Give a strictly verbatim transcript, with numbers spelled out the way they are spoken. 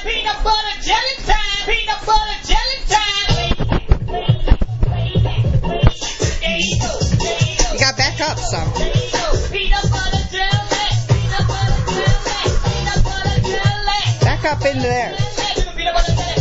Peanut butter jelly time. Peanut butter jelly time. You got back up some. Peanut butter jelly. Peanut butter jelly. Peanut butter jelly. Back up into there. Peanut butter jelly.